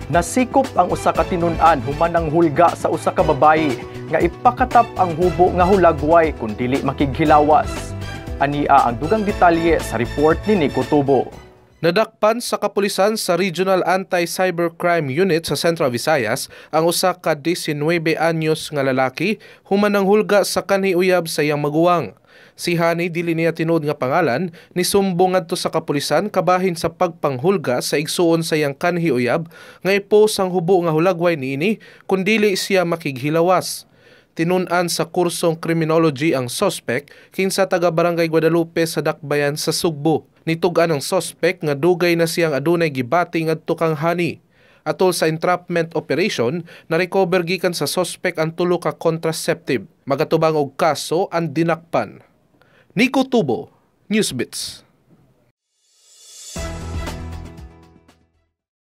Nasikop ang usa ka tinun-an human ang hulga sa usa ka babayi nga ipakatap ang hubo nga hulagway kun dili makighilawas. Ania ang dugang detalye sa report ni Nico Tubo. Nadakpan sa kapulisan sa Regional Anti-Cybercrime Unit sa Central Visayas ang usa ka 19 anyos nga lalaki human ang hulga sa kanhi-uyab sa iyang maguwang. Si Hani, dili niya tinuod nga pangalan, nisumbong ngadto sa kapulisan kabahin sa pagpanghulga sa igsuon sa iyang kanhi-uyab nga ipos ang hubo nga hulagway niini kun dili siya makighilawas. Tinun-an sa kursong criminology ang suspect kinsa taga Barangay Guadalupe sa Dakbayan sa Sugbo. Nitug-an ang suspect nga dugay na siyang adunay gibati ngadto kang Hani. Atol sa entrapment operation, na-recover gikan sa suspect ang tulo ka contraceptive. Magatubang og kaso ang dinakpan. Nico Tubo, Newsbits.